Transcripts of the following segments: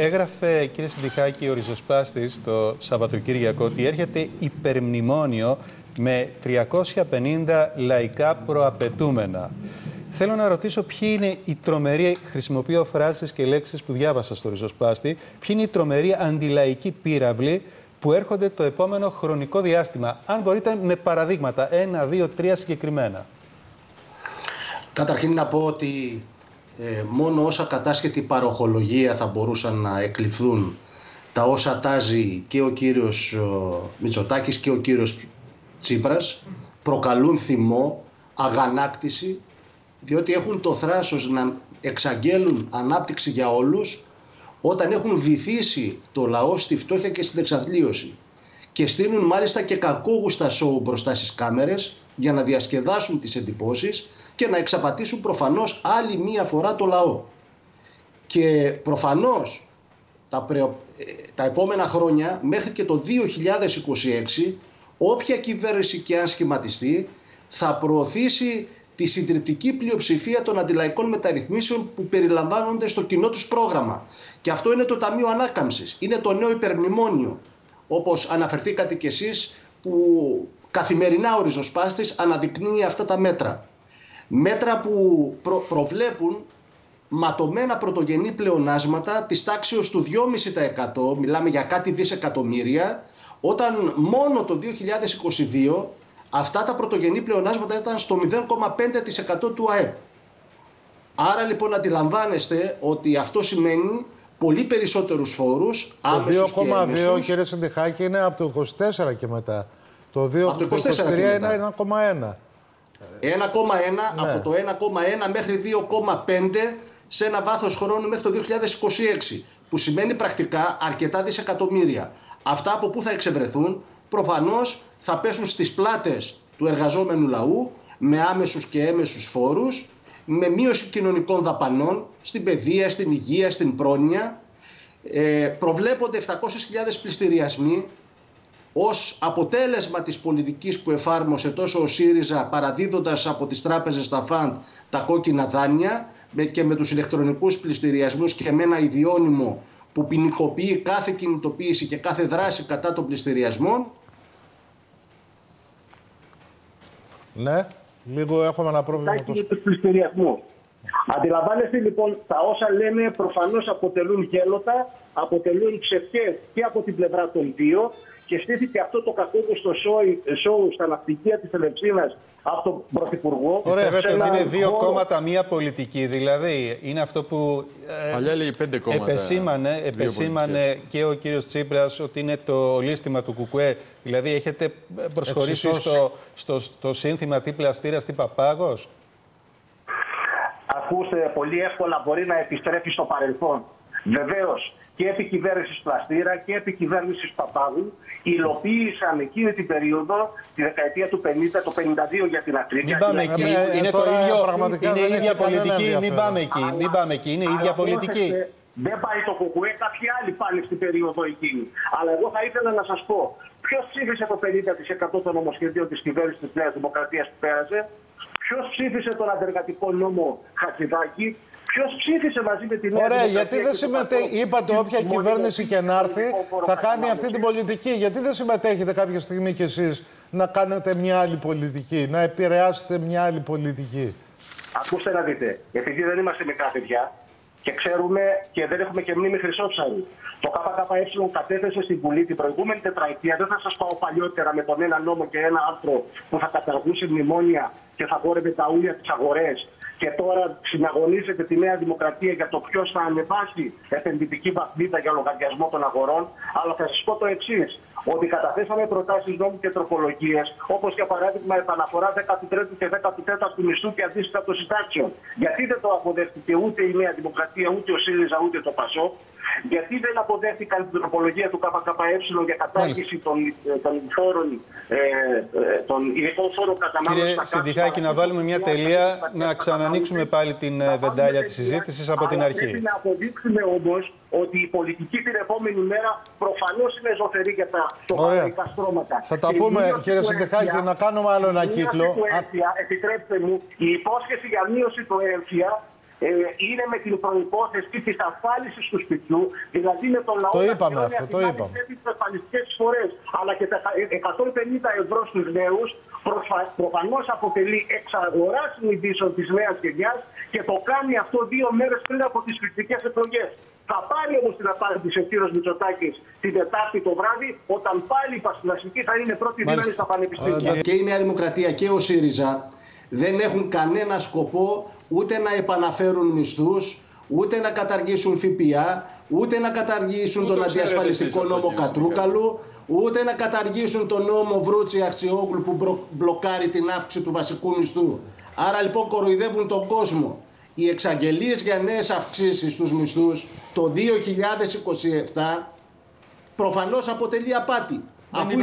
Έγραφε, κύριε Συντιχάκη, ο ριζοσπάστης το Σαββατοκύριακο ότι έρχεται υπερμνημόνιο με 350 λαϊκά προαπαιτούμενα. Θέλω να ρωτήσω ποιοι είναι οι τρομεροί, χρησιμοποιώ φράσεις και λέξεις που διάβασα στο ριζοσπάστη, ποιοι είναι οι τρομεροί αντιλαϊκοί πύραυλοι που έρχονται το επόμενο χρονικό διάστημα. Αν μπορείτε με παραδείγματα, 1, 2, 3 συγκεκριμένα. Καταρχήν να πω ότι μόνο όσα κατάσχετη παροχολογία θα μπορούσαν να εκλειφθούν τα όσα τάζει και ο κύριος Μητσοτάκης και ο κύριος Τσίπρας προκαλούν θυμό, αγανάκτηση, διότι έχουν το θράσος να εξαγγέλουν ανάπτυξη για όλους όταν έχουν βυθίσει το λαό στη φτώχεια και στην εξαθλίωση και στείλουν μάλιστα και κακόγουστα σοου μπροστά στις κάμερες για να διασκεδάσουν τις εντυπώσεις και να εξαπατήσουν προφανώς άλλη μία φορά το λαό. Και προφανώς τα επόμενα χρόνια μέχρι και το 2026 όποια κυβέρνηση και αν σχηματιστεί θα προωθήσει τη συντριπτική πλειοψηφία των αντιλαϊκών μεταρρυθμίσεων που περιλαμβάνονται στο κοινό τους πρόγραμμα. Και αυτό είναι το Ταμείο Ανάκαμψης, είναι το νέο υπερμνημόνιο, όπως αναφερθήκατε κι εσείς, που καθημερινά ο ριζοσπάστης αναδεικνύει αυτά τα μέτρα. Μέτρα που προβλέπουν ματωμένα πρωτογενή πλεονάσματα της τάξεως του 2,5%, μιλάμε για κάτι δισεκατομμύρια, όταν μόνο το 2022 αυτά τα πρωτογενή πλεονάσματα ήταν στο 0,5% του ΑΕΠ. Άρα λοιπόν αντιλαμβάνεστε ότι αυτό σημαίνει πολύ περισσότερους φόρους, άμεσους και έμεσους. Το 2,2, κύριε Συντιχάκη, είναι από το 24 και μετά. Το 2,23 είναι 1,1. 1,1 από το 1,1 μέχρι 2,5 σε ένα βάθος χρόνου μέχρι το 2026, που σημαίνει πρακτικά αρκετά δισεκατομμύρια. Αυτά από πού θα εξευρεθούν? Προφανώς θα πέσουν στις πλάτες του εργαζόμενου λαού με άμεσους και έμεσους φόρους, με μείωση κοινωνικών δαπανών στην παιδεία, στην υγεία, στην πρόνοια. Προβλέπονται 700.000 πληστηριασμοί ως αποτέλεσμα της πολιτικής που εφάρμοσε τόσο ο ΣΥΡΙΖΑ, παραδίδοντας από τις τράπεζες στα φαντ τα κόκκινα δάνεια και με τους ηλεκτρονικούς πληστηριασμούς και με ένα ιδιώνυμο που ποινικοποιεί κάθε κινητοποίηση και κάθε δράση κατά των πληστηριασμών. Ναι, λίγο έχουμε ένα πρόβλημα με το πληστηριασμό. Αντιλαμβάνεστε λοιπόν, τα όσα λένε προφανώς αποτελούν γέλοτα, αποτελούν ψευδές και από την πλευρά των δύο, και στήθηκε αυτό το κακόγκουστο σόου στα ναυτικεία της Ελευσίνας από τον Πρωθυπουργό. Πιστεύετε ότι είναι δύο κόμματα μία πολιτική? Δηλαδή είναι αυτό που επεσήμανε και ο κύριος Τσίπρας, ότι είναι το λίστημα του ΚΚΕ. Δηλαδή έχετε προσχωρήσει στο σύνθημα τι πλαστήρας, τι παπάγος? Ακούστε, πολύ εύκολα μπορεί να επιστρέφει στο παρελθόν. Βεβαίως, και επί κυβέρνησης Πλαστήρα και επί κυβέρνησης Παπάγου υλοποίησαν εκείνη την περίοδο, τη δεκαετία του 50, το 52 για την ακρίβεια. Μην πάμε εκεί, είναι το ίδιο, είναι η ίδια πολιτική, μην πάμε εκεί, είναι η ίδια πολιτική. Δεν πάει το ΚΚΕ, κάποιοι άλλοι πάνε στην περίοδο εκείνη. Αλλά εγώ θα ήθελα να σας πω, ποιος ψήφισε το 50% των νομοσχεδίων της κυβέρνησης της Νέας Δημοκρατίας που πέρασε? Ποιος ψήφισε τον αντεργατικό νόμο Χατζηδάκη? Ποιος ψήφισε μαζί με την Νέα Δημοκρατία? Ωραία, γιατί δεν συμμετέχει? Είπατε όποια κυβέρνηση και να έρθει θα κάνει αυτή την πολιτική. Γιατί δεν συμμετέχετε κάποια στιγμή κι εσείς να κάνετε μια άλλη πολιτική, να επηρεάσετε μια άλλη πολιτική? Ακούστε να δείτε, επειδή δεν είμαστε μικρά παιδιά και ξέρουμε και δεν έχουμε και μνήμη χρυσόψαρη. Το ΚΚΕ κατέθεσε στην Βουλή την προηγούμενη τετραετία. Δεν θα σας πάω παλιότερα με τον ένα νόμο και ένα άρθρο που θα καταργούσε μνημόνια και θα χόρευε τα ούλια τις αγορές. Και τώρα συναγωνίζεται τη Νέα Δημοκρατία για το ποιος θα ανεβάσει επενδυτική βαθμίδα για λογαριασμό των αγορών. Αλλά θα σας πω το εξής, ότι καταθέσαμε προτάσεις νόμου και τροπολογίες, όπως για παράδειγμα επαναφορά 13ου και 14ου μισθού και αντίστοιχα των συντάξεων. Γιατί δεν το αποδέχτηκε ούτε η Νέα Δημοκρατία, ούτε ο ΣΥΡΙΖΑ, ούτε το ΠΑΣΟΚ? Γιατί δεν αποδέχτηκαν την τροπολογία του ΚΚΕ για κατάργηση των ειδικών φόρων κατανάλωσης? Κύριε Συντιχάκη, να βάλουμε μια τελεία, να ξανανοίξουμε πάλι την βεντάλια της συζήτησης από την αρχή. Πρέπει να αποδείξουμε όμως ότι η πολιτική την επόμενη μέρα προφανώς είναι ζωφερή για τα σοβαρά στρώματα. Θα τα πούμε, κύριε Συντιχάκη, να κάνουμε άλλο ένα κύκλο. Επιτρέψτε μου, η υπόσχεση για μείωση του έμφυα είναι με την προϋπόθεση της ασφάλισης του σπιτιού, δηλαδή με το λαό το να είπαμε πληρώνει αυτό, το είπαμε. τις ασφαλιστικές εισφορές, αλλά και τα 150 ευρώ στους νέους προφανώς αποτελεί εξαγορά συνειδήσεων της νέας γενιάς και το κάνει αυτό 2 μέρες πριν από τις φυσικές εκλογές. Θα πάρει όμως την απάντηση ο κύριος Μητσοτάκης την Τετάρτη το βράδυ, όταν πάλι η Πασπλασική θα είναι πρώτη δύναμη στα πανεπιστήμια. Και η Νέα Δημοκρατία και ο ΣΥΡΙΖΑ δεν έχουν κανένα σκοπό ούτε να επαναφέρουν μισθούς, ούτε να καταργήσουν ΦΠΑ, ούτε να καταργήσουν τον αντιασφαλιστικό νόμο Κατρούκαλου, ούτε να καταργήσουν τον νόμο Βρούτσι Αξιόγλου που μπλοκάρει την αύξηση του βασικού μισθού. Άρα λοιπόν κοροϊδεύουν τον κόσμο. Οι εξαγγελίες για νέες αυξήσεις στους μισθούς το 2027 προφανώς αποτελεί απάτη. Αφού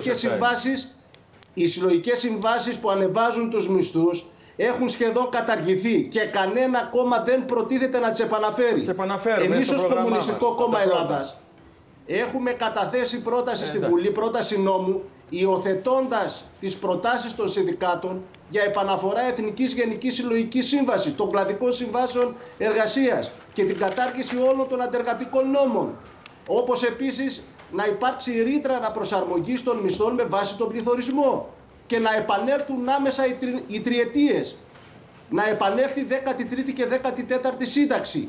οι συλλογικές συμβάσεις που ανεβάζουν τους μισθούς έχουν σχεδόν καταργηθεί και κανένα κόμμα δεν προτίθεται να τις επαναφέρει. Εμείς ως Κομμουνιστικό Κόμμα Ελλάδας έχουμε καταθέσει πρόταση στη Βουλή, πρόταση νόμου, υιοθετώντας τις προτάσεις των συνδικάτων για επαναφορά Εθνικής Γενικής Συλλογικής Σύμβασης, των κλαδικών συμβάσεων εργασίας και την κατάργηση όλων των αντεργατικών νόμων. Όπως επίσης να υπάρξει ρήτρα αναπροσαρμογής των μισθών με βάση τον πληθωρισμό και να επανέλθουν άμεσα οι τριετίες, να επανέλθει 13η και 14η σύνταξη.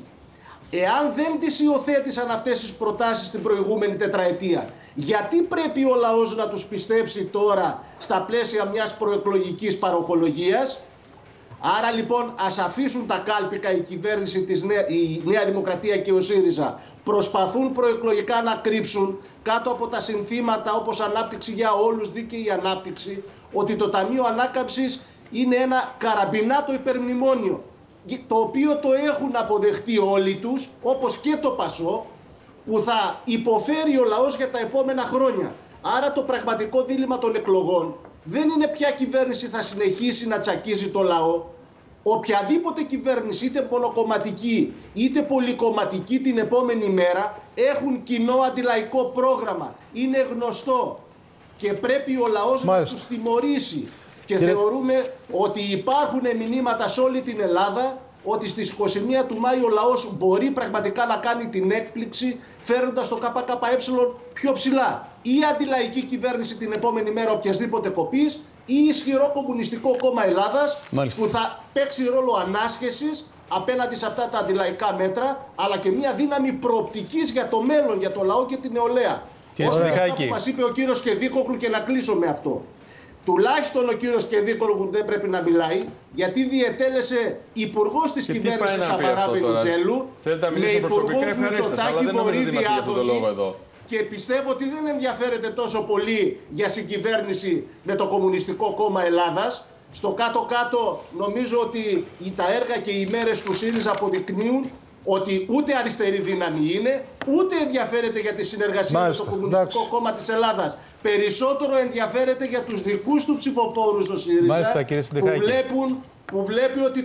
Εάν δεν τις υιοθέτησαν αυτές τις προτάσεις την προηγούμενη τετραετία, γιατί πρέπει ο λαός να τους πιστέψει τώρα στα πλαίσια μιας προεκλογικής παροχολογίας? Άρα λοιπόν ας αφήσουν τα κάλπικα η κυβέρνηση, η Νέα Δημοκρατία και ο ΣΥΡΙΖΑ. Προσπαθούν προεκλογικά να κρύψουν κάτω από τα συνθήματα όπως ανάπτυξη για όλους, δίκαιη ανάπτυξη, ότι το Ταμείο Ανάκαμψης είναι ένα καραμπινάτο υπερμνημόνιο, το οποίο το έχουν αποδεχτεί όλοι τους, όπως και το ΠΑΣΟ, που θα υποφέρει ο λαός για τα επόμενα χρόνια. Άρα το πραγματικό δίλημμα των εκλογών δεν είναι ποια κυβέρνηση θα συνεχίσει να τσακίζει το λαό. Οποιαδήποτε κυβέρνηση, είτε μονοκομματική είτε πολυκομματική την επόμενη μέρα, έχουν κοινό αντιλαϊκό πρόγραμμα. Είναι γνωστό και πρέπει ο λαός να τους τιμωρήσει. Και θεωρούμε ότι υπάρχουν μηνύματα σε όλη την Ελλάδα ότι στις 21 του Μάη ο λαός μπορεί πραγματικά να κάνει την έκπληξη φέρνοντας το ΚΚΕ πιο ψηλά. Ή αντιλαϊκή κυβέρνηση την επόμενη μέρα οποιασδήποτε κοπής, ή ισχυρό Κομμουνιστικό Κόμμα Ελλάδας που θα παίξει ρόλο ανάσχεσης απέναντι σε αυτά τα αντιλαϊκά μέτρα, αλλά και μια δύναμη προοπτικής για το μέλλον, για το λαό και την νεολαία. Αυτά που μας είπε ο κύριος Κεδίκοκλου, και να κλείσω με αυτό. Τουλάχιστον ο κύριος Κεδίκοκλου δεν πρέπει να μιλάει, γιατί διετέλεσε υπουργός της κυβέρνησης Σαμαρά Βενιζέλου με υπουργούς Μητσοτάκη, Βορύδη, Άδωνη, και πιστεύω ότι δεν ενδιαφέρεται τόσο πολύ για συγκυβέρνηση με το Κομμουνιστικό Κόμμα Ελλάδας. Στο κάτω-κάτω νομίζω ότι τα έργα και οι μέρες του ΣΥΡΙΖΑ αποδεικνύουν ότι ούτε αριστερή δύναμη είναι, ούτε ενδιαφέρεται για τη συνεργασία με το Κομμουνιστικό Κόμμα της Ελλάδας. Περισσότερο ενδιαφέρεται για τους δικούς του ψηφοφόρους ο ΣΥΡΙΖΑ, που βλέπει ότι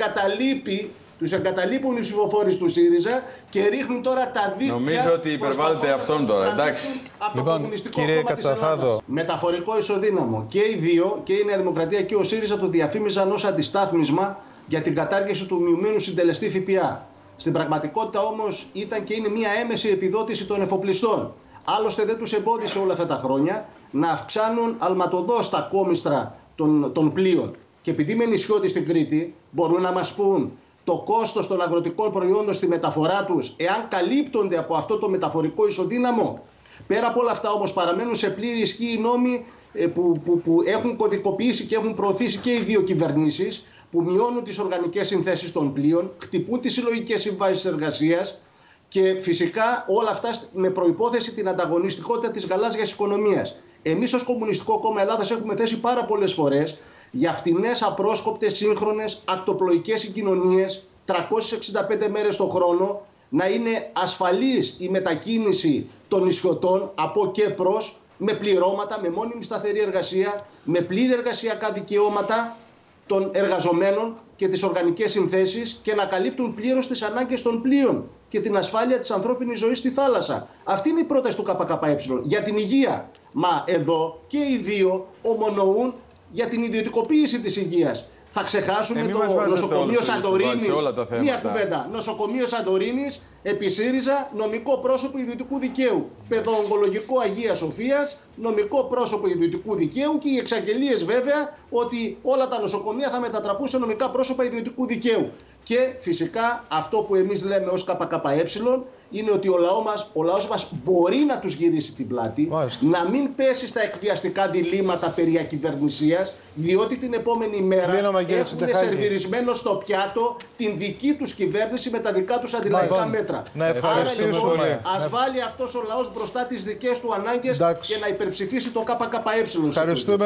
τους εγκαταλείπουν οι ψηφοφόροι του ΣΥΡΙΖΑ και ρίχνουν τώρα τα δίκτυα. Νομίζω ότι υπερβάλλεται αυτόν τώρα, εντάξει. Λοιπόν, κύριε Κατσαφάδο. Μεταφορικό ισοδύναμο. Και οι δύο, και η Νέα Δημοκρατία και ο ΣΥΡΙΖΑ, το διαφήμιζαν ως αντιστάθμισμα για την κατάργηση του μειωμένου συντελεστή ΦΠΑ. Στην πραγματικότητα όμως ήταν και είναι μια έμεση επιδότηση των εφοπλιστών. Άλλωστε δεν τους εμπόδισε όλα αυτά τα χρόνια να αυξάνουν αλματοδός τα κόμιστρα των πλοίων. Και επειδή είμαι νησιώτης στην Κρήτη, μπορούν να μας πούν το κόστος των αγροτικών προϊόντων στη μεταφορά τους, εάν καλύπτονται από αυτό το μεταφορικό ισοδύναμο. Πέρα από όλα αυτά όμως παραμένουν σε πλήρη ισχύ οι νόμοι που έχουν κωδικοποιήσει και έχουν προωθήσει και οι δύο κυβερνήσεις, που μειώνουν τις οργανικές συνθέσεις των πλοίων, χτυπούν τις συλλογικές συμβάσεις εργασίας και φυσικά όλα αυτά με προϋπόθεση την ανταγωνιστικότητα της γαλάζιας οικονομίας. Εμείς ως Κομμουνιστικό Κόμμα Ελλάδας έχουμε θέσει πάρα πολλές φορές για φτηνές, απρόσκοπτες, σύγχρονες, ακτοπλοϊκές συγκοινωνίες, 365 μέρες το χρόνο, να είναι ασφαλής η μετακίνηση των νησιωτών από και προς, με πληρώματα, με μόνιμη σταθερή εργασία, με πλήρη εργασιακά δικαιώματα των εργαζομένων και τις οργανικές συνθέσεις, και να καλύπτουν πλήρως τις ανάγκες των πλοίων και την ασφάλεια της ανθρώπινης ζωής στη θάλασσα. Αυτή είναι η πρόταση του ΚΚΕ για την υγεία. Μα εδώ και οι δύο ομονοούν για την ιδιωτικοποίηση της υγείας. Θα ξεχάσουμε Μην το μας βάζετε νοσοκομείο όλους στο Σαντορίνης. σε όλα τα θέματα. Μία κουβέντα. Νοσοκομείο Σαντορίνης, επί ΣΥΡΙΖΑ, νομικό πρόσωπο ιδιωτικού δικαίου. Παιδοογκολογικό Αγίας Σοφίας, νομικό πρόσωπο ιδιωτικού δικαίου και οι εξαγγελίες βέβαια ότι όλα τα νοσοκομεία θα μετατραπούν σε νομικά πρόσωπα ιδιωτικού δικαίου. Και φυσικά αυτό που εμείς λέμε ως ΚΚΕ είναι ότι ο λαός μας μπορεί να τους γυρίσει την πλάτη, Μάλιστα. να μην πέσει στα εκβιαστικά διλήμματα περί ακυβερνησίας, διότι την επόμενη μέρα έχουν σερβιρισμένο στο πιάτο την δική τους κυβέρνηση με τα δικά τους αντιλαϊκά μέτρα. Να ευχαριστήσουμε. Άρα, ας βάλει αυτός ο λαός μπροστά τις δικές του ανάγκες και να υπερψηφίσει το ΚΚΕ. Ευχαριστούμε.